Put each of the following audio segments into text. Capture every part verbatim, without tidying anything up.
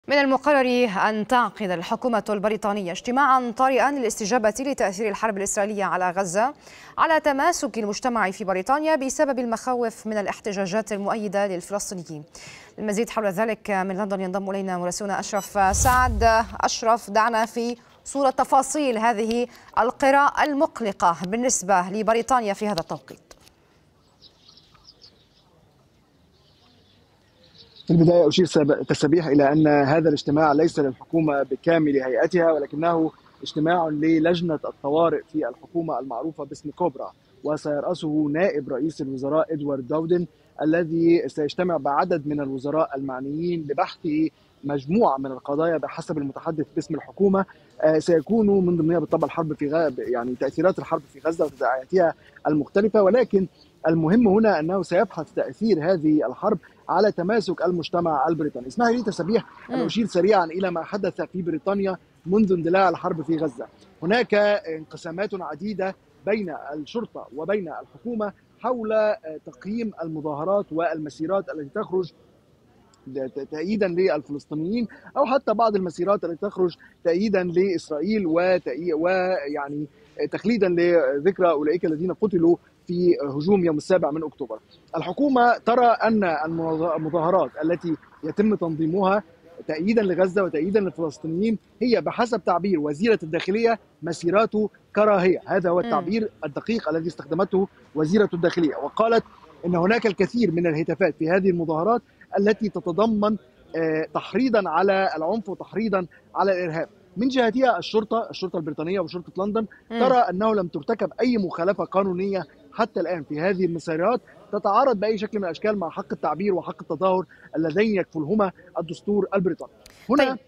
من المقرر أن تعقد الحكومة البريطانية اجتماعا طارئا للاستجابة لتأثير الحرب الإسرائيلية على غزة على تماسك المجتمع في بريطانيا بسبب المخاوف من الاحتجاجات المؤيدة للفلسطينيين. المزيد حول ذلك من لندن ينضم إلينا مراسلنا أشرف سعد. أشرف، دعنا في صورة تفاصيل هذه القراءة المقلقة بالنسبة لبريطانيا في هذا التوقيت. في البداية أشير تسبيح إلى أن هذا الاجتماع ليس للحكومة بكامل هيئتها، ولكنه اجتماع للجنة الطوارئ في الحكومة المعروفة باسم كوبرا، وسيرأسه نائب رئيس الوزراء إدوارد داودن، الذي سيجتمع بعدد من الوزراء المعنيين لبحث مجموعة من القضايا بحسب المتحدث باسم الحكومة. سيكون من ضمنها بالطبع الحرب في غزة، يعني تأثيرات الحرب في غزة وتداعياتها المختلفة، ولكن المهم هنا أنه سيبحث تأثير هذه الحرب على تماسك المجتمع البريطاني. اسمح لي تسبيح أن أشير سريعا إلى ما حدث في بريطانيا منذ اندلاع الحرب في غزة. هناك انقسامات عديدة بين الشرطة وبين الحكومة حول تقييم المظاهرات والمسيرات التي تخرج تأييدا للفلسطينيين، أو حتى بعض المسيرات التي تخرج تأييدا لإسرائيل ويعني تخليدا لذكرى أولئك الذين قتلوا في هجوم يوم السابع من أكتوبر. الحكومة ترى أن المظاهرات التي يتم تنظيمها تأييدا لغزة وتأييدا للفلسطينيين هي بحسب تعبير وزيرة الداخلية مسيرات كراهية. هذا هو التعبير الدقيق الذي استخدمته وزيرة الداخلية، وقالت أن هناك الكثير من الهتافات في هذه المظاهرات التي تتضمن تحريضا على العنف وتحريضا على الإرهاب. من جهتها الشرطة الشرطة البريطانية وشرطة لندن ترى أنه لم ترتكب أي مخالفة قانونية حتى الآن في هذه المسيرات تتعارض بأي شكل من الأشكال مع حق التعبير وحق التظاهر اللذين يكفلهما الدستور البريطاني. هنا طيب.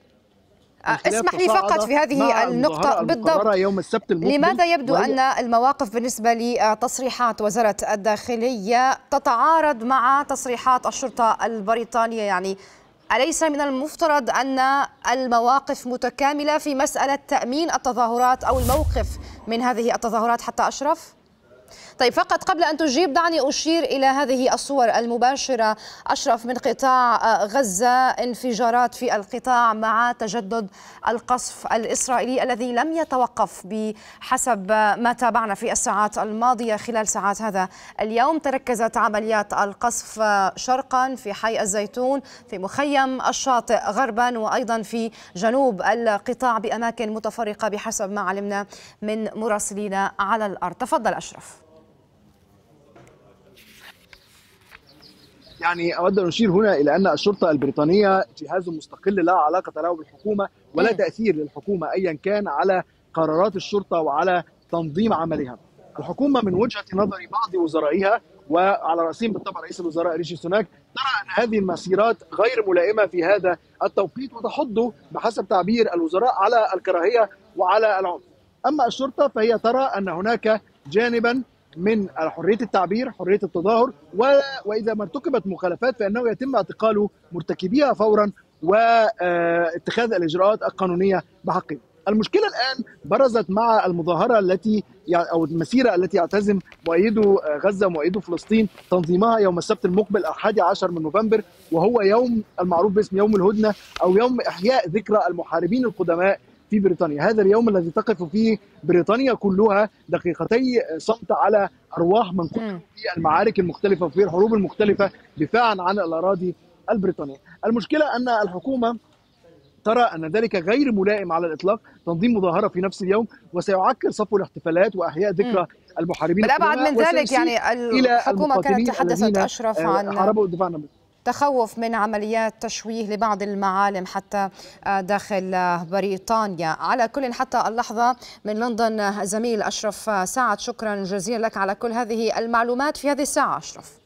اسمح لي فقط في هذه النقطة بالضبط، يوم السبت المقبل. لماذا يبدو أن المواقف بالنسبة لتصريحات وزارة الداخلية تتعارض مع تصريحات الشرطة البريطانية؟ يعني أليس من المفترض أن المواقف متكاملة في مسألة تأمين التظاهرات أو الموقف من هذه التظاهرات حتى أشرف؟ طيب، فقط قبل أن تجيب دعني أشير إلى هذه الصور المباشرة أشرف من قطاع غزة، انفجارات في القطاع مع تجدد القصف الإسرائيلي الذي لم يتوقف بحسب ما تابعنا في الساعات الماضية. خلال ساعات هذا اليوم تركزت عمليات القصف شرقا في حي الزيتون، في مخيم الشاطئ غربا، وأيضا في جنوب القطاع بأماكن متفرقة بحسب ما علمنا من مراسلين على الأرض. تفضل أشرف. يعني أود أن أشير هنا إلى أن الشرطة البريطانية جهاز مستقل لا علاقة له بالحكومة ولا تأثير للحكومة أيا كان على قرارات الشرطة وعلى تنظيم عملها. الحكومة من وجهة نظر بعض وزرائها وعلى رأسهم بالطبع رئيس الوزراء ريشي سوناك ترى أن هذه المسيرات غير ملائمة في هذا التوقيت وتحض بحسب تعبير الوزراء على الكراهية وعلى العنف. أما الشرطة فهي ترى أن هناك جانبا من حرية التعبير، حرية التظاهر، وإذا ما ارتكبت مخالفات فإنه يتم اعتقال مرتكبيها فورا واتخاذ الإجراءات القانونية بحقهم. المشكلة الآن برزت مع المظاهرة التي أو المسيرة التي يعتزم مؤيدو غزة ومؤيدو فلسطين تنظيمها يوم السبت المقبل الحادي عشر من نوفمبر، وهو يوم المعروف باسم يوم الهدنة أو يوم إحياء ذكرى المحاربين القدماء في بريطانيا. هذا اليوم الذي تقف فيه بريطانيا كلها دقيقتي صمت على أرواح من قتلوا في المعارك المختلفة وفي الحروب المختلفة دفاعا عن الأراضي البريطانية. المشكلة أن الحكومة ترى أن ذلك غير ملائم على الإطلاق، تنظيم مظاهرة في نفس اليوم وسيعكر صفو الاحتفالات وإحياء ذكرى المحاربين. بالأبعد من ذلك يعني الحكومة كانت تحدثت أشرف عن حاربوا الدفاع عن تخوف من عمليات تشويه لبعض المعالم حتى داخل بريطانيا. على كل حتى اللحظة من لندن زميل أشرف سعد، شكرا جزيلا لك على كل هذه المعلومات في هذه الساعة أشرف.